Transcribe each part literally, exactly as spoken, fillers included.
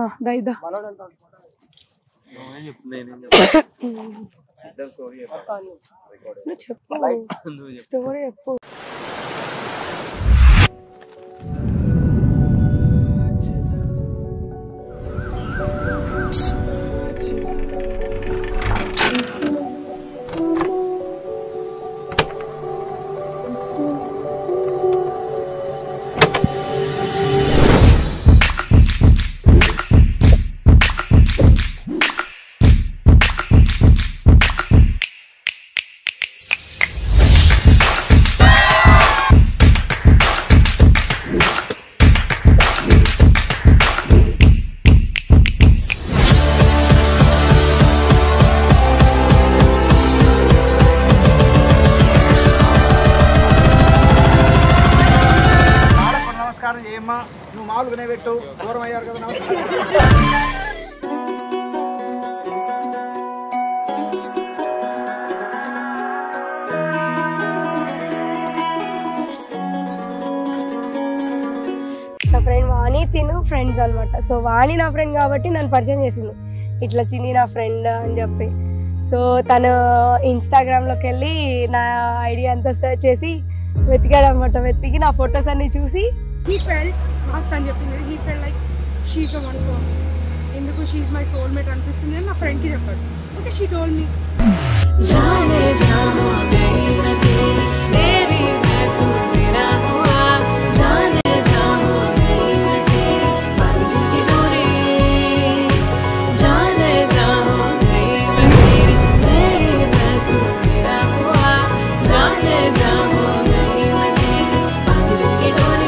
దైదా చెప్పు స్టోరీ చెప్పు. నువ్వు మామూలుగానే పెట్టు దూరం అయ్యారు కదా. నా ఫ్రెండ్ వాణి తిను ఫ్రెండ్స్ అనమాట. సో వాణి నా ఫ్రెండ్ కాబట్టి నన్ను పరిచయం చేసింది, ఇట్లా చిన్ని నా ఫ్రెండ్ అని చెప్పి. సో తను ఇన్స్టాగ్రామ్లోకి వెళ్ళి నా ఐడియా అంతా సెర్చ్ చేసి వెతికాడు అనమాట. వెతికి నా ఫొటోస్ అన్ని చూసి he felt నాకు తను చెప్పింది he felt like she's the one for me, ఎందుకు she's my soulmate అనిపిస్తుంది అని నా ఫ్రెండ్కి చెప్పాడు. ఓకే she told me जाने जा हो गई मैं तेरी तेरी मैं तू मेरा हुआ जाने जा हो गई मैं तेरी बारिश की डोरी जाने जा हो गई मैं तेरी तेरी मैं तू मेरा हुआ जाने जा हो गई मैं तेरी बारिश की डोरी.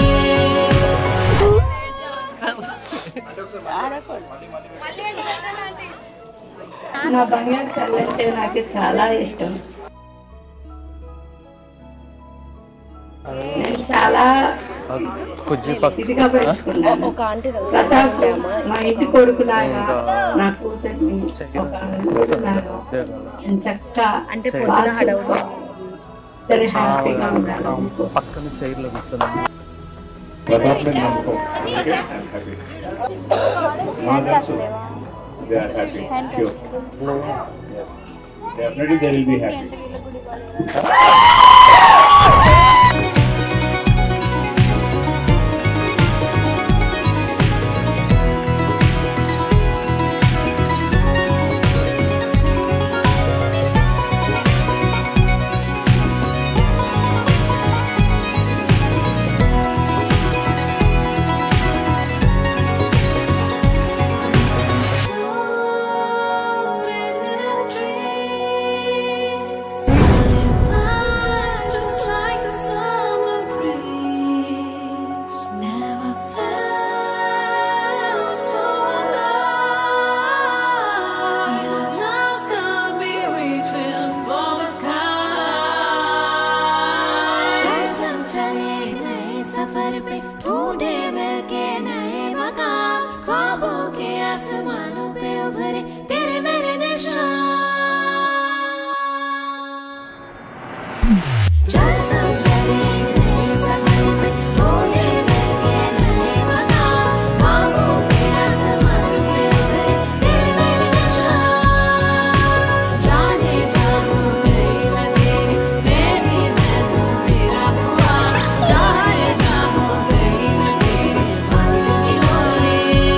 నా బంగారు కళ్ళంటే నాకు చాలా ఇష్టం. నేను చాలా ఇదిగా పెంచుకున్నాను. ప్రతాప్ మా ఇంటి కొడుకులాగా నా కూతుర్ని ఒక కొడుకులాగా చక్కగా అంటే ఇద్దరు హ్యాపీగా ఉండాలి. పక్కన చైర్లో కూర్చున్నాను. They are happy. Sure. Definitely they will be happy. सफर पे ढूंढे मिलके नए मकाम ख्वाबों के आसमानों पे उभरे तेरे मेरे निशान चल सब चले नए सफर पे ढूंढे मिलके नए मकाम ख्वाबों के आसमानों पे उभरे तेरे मेरे निशान जाने जा हो गई मैं तेरी तेरी मैं तू मेरा हुआ जाने जा हो गई मैं तेरी बारिश की डोरी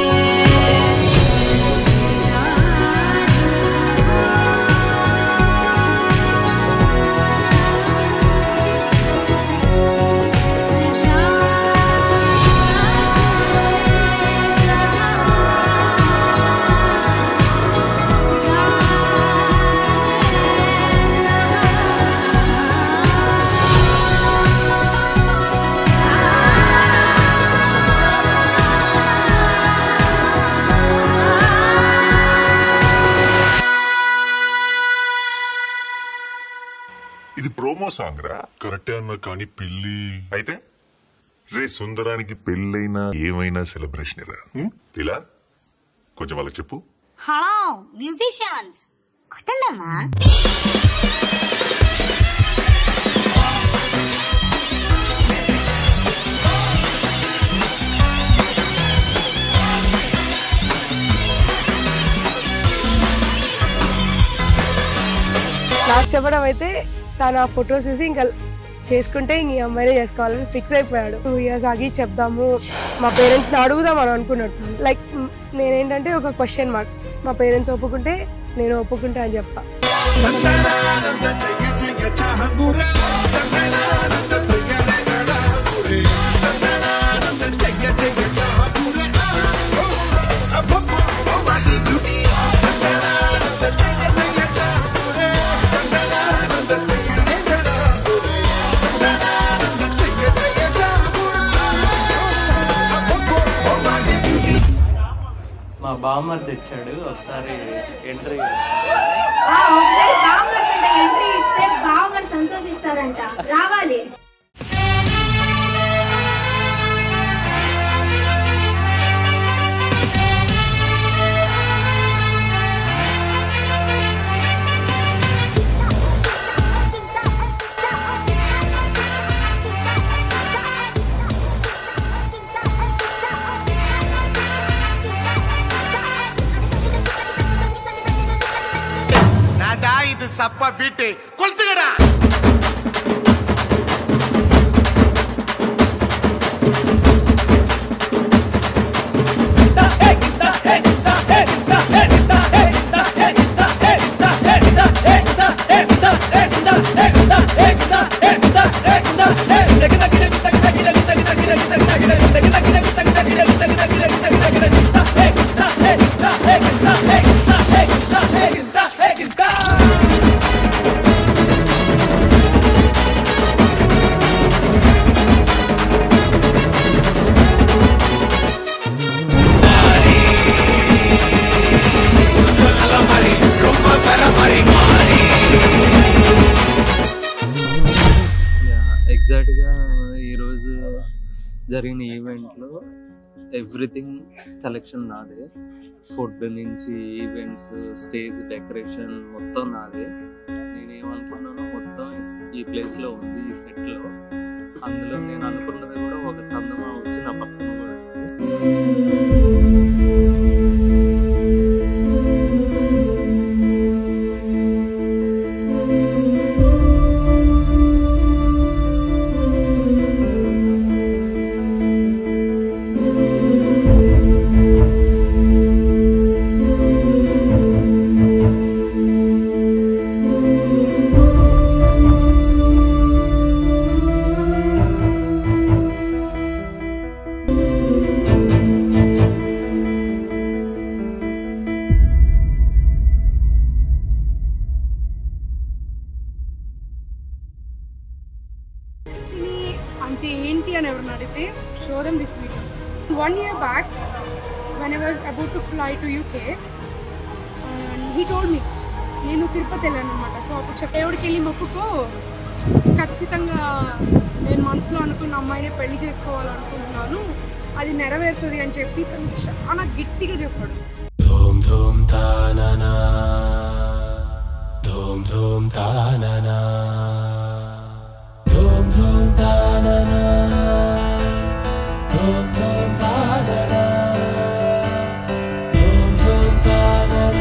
ఇది ప్రోమో సాంగ్ రా. కరెక్టే అన్నా కానీ పెళ్లి అయితే రే సుందరానికి పెళ్ళైనా ఏమైనా సెలబ్రేషన్ రా. ఇలా కొంచెం వాళ్ళకి చెప్పు. హలో మ్యూజిషియన్స్ కొట్టండమ్మా. నాకు చెప్పడం అయితే తను ఆ ఫొటోస్ చూసి ఇంకా చేసుకుంటే ఇంక ఈ అమ్మాయినే చేసుకోవాలని ఫిక్స్ అయిపోయాడు. టూ ఇయర్స్ ఆగి చెప్దాము, మా పేరెంట్స్ని అడుగుదాం అని అనుకున్నట్టు. లైక్ నేనేంటంటే ఒక క్వశ్చన్ మార్క్, మా పేరెంట్స్ ఒప్పుకుంటే నేను ఒప్పుకుంటా అని చెప్పా. మా బామ్మర్ తెచ్చాడు ఒకసారి ఎంట్రీ. ఎంట్రీ ఇస్తే బావగారు సంతోషిస్తారంట, రావాలి. இது சப்பா பீட்டு கொளுத்துக்கடா. ఎగ్జాక్ట్గా ఈరోజు జరిగిన ఈవెంట్లో ఎవ్రీథింగ్ సెలెక్షన్ నాదే. ఫుడ్ నుంచి ఈవెంట్స్, స్టేజ్ డెకరేషన్ మొత్తం నాదే. నేనేమనుకున్నానో మొత్తం ఈ ప్లేస్లో ఉంది, ఈ సెట్లో. అందులో నేను అనుకున్నది కూడా ఒక చందమా వచ్చి నా పక్కన కూడా. అంటే ఏంటి అని ఎవరిని అడిగితే show them this video. One year back when I was about to fly to U K, and he told me నేను తిరుపతి వెళ్ళాను అనమాట. సో అప్పుడు చెప్ప దేవుడికి వెళ్ళి మొక్కుకో, ఖచ్చితంగా నేను మనసులో అనుకున్న అమ్మాయిని పెళ్లి చేసుకోవాలనుకుంటున్నాను, అది నెరవేరుతుంది అని చెప్పి తను చాలా గట్టిగా చెప్పాడు. ధూమ్ ధూమ్ తాననా ధూమ్ ధూమ్ తాననా ధూమ్ ధూమ్ తాననా ధూమ్ ధూమ్ తాననా ధూమ్ ధూమ్ తాననా.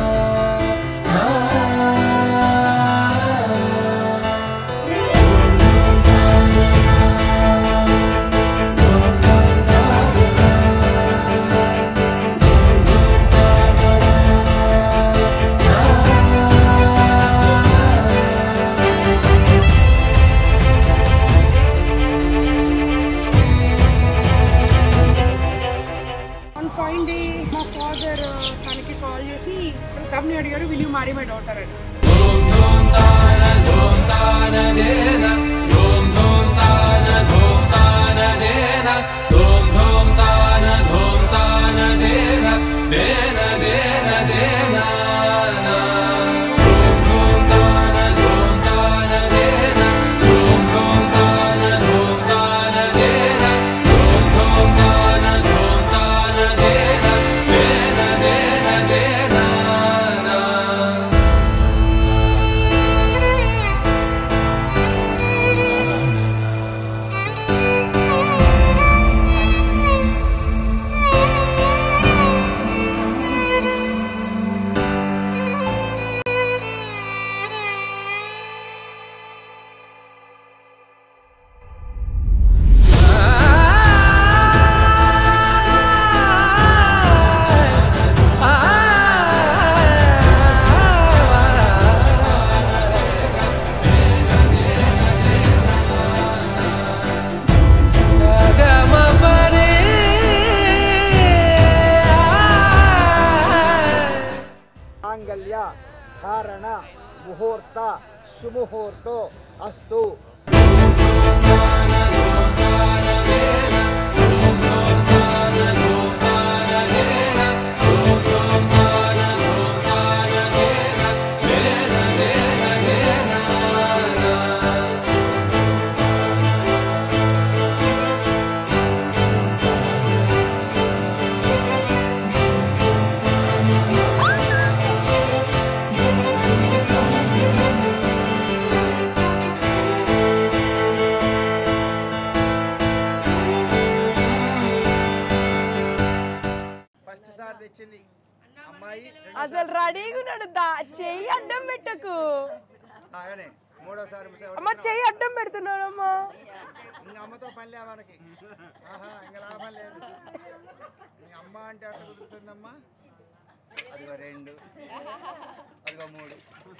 ఫైన్ డే మా ఫాదర్ తనకి కాల్ చేసి తమ్ముని అడిగారు, will you marry my daughter అని. ధూమ్ ధూమ్ తాన ధూమ్ తాన దేన ధూమ్ ధూమ్ తాన ధూమ్ తాన దేన ధూమ్ ధూమ్ తాన ధూమ్ తాన దేన దేన దేన దేన ధూమ్ ధూమ్ తాన ధూమ్ తాన దేన ధూమ్ ధూమ్ తాన ధూమ్ తాన దేన ధూమ్ ధూమ్ తాన ధూమ్ తాన దేన దేన దేన దేన. ధారణ ముహూర్త సుముహూర్తో అస్తు. తెచ్చింది అమ్మాయి. అసలు రెడీగా ఉన్నాడు. చెయ్యి అడ్డం పెట్టకు. మూడోసారి అమ్మ చెయ్యి అడ్డం పెడుతున్నాడు అమ్మా. ఇంకా అమ్మతో పని లే మనకి. ఆహా ఇంకా లాభం లేదు. అమ్మ అంటే అట్లా కుదురుతుందమ్మా. అదిగో రెండు, అదిగో మూడు.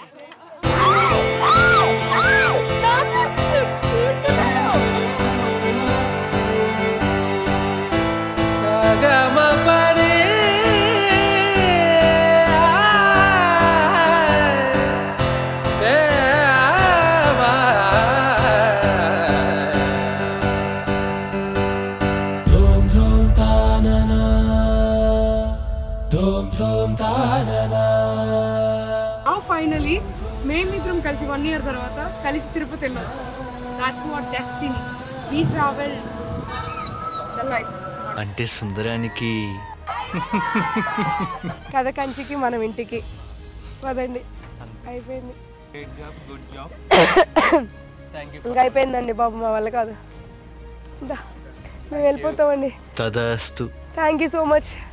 ఫైనలీ మేమిద్దరం కలిసి వన్ ఇయర్ తర్వాత కలిసి తిరుపతి వెళ్ళొచ్చు. That's what destiny. We travel the life. అంటే సుందరానికి కథ కంచికి మనం ఇంటికి పదండి. అయిపోయింది. ఇంకా అయిపోయిందండి బాబు, మా వల్ల కాదు. మేము వెళ్ళిపోతామండి. తదాస్తు. Thank you so much.